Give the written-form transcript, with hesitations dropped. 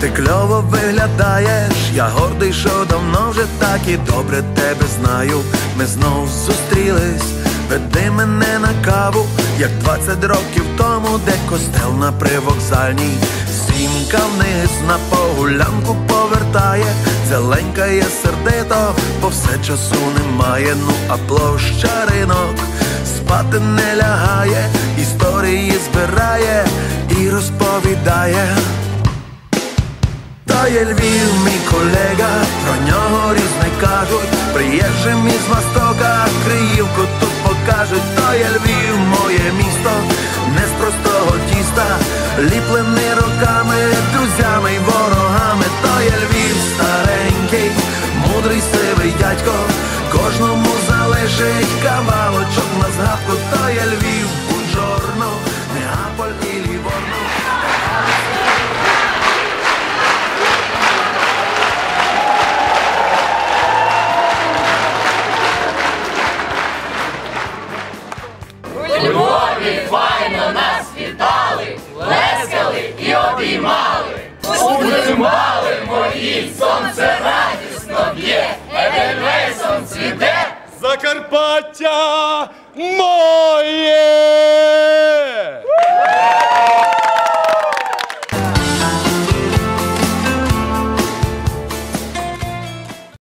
Ти кльово виглядаєш, я гордий, що давно вже так і добре тебе знаю. Ми знов зустрілись, веди мене на каву, як 20 років тому, де костел на привокзальній. Сімка вниз на прогулянку повертає, зеленькає сердито, бо все часу немає. Ну а площа ринок спати не лягає, історії збирає і розповідає. То є Львів, мій колега, про нього різне кажуть, приїжджим із Востока, Криївку тут покажуть. То є Львів, моє місто, не з простого тіста, ліплений роками, друзями й ворогами. То є Львів старенький, мудрий сивий дядько, кожному залишить кавалочок на згадку. То є Львів, бунжорно, Неаполь і Ліворно. У Львові файно нас вітали, плескали і обіймали. Утримали мої, сонце радісно б'є, Едельвейсом цвіте. Закарпаття моє!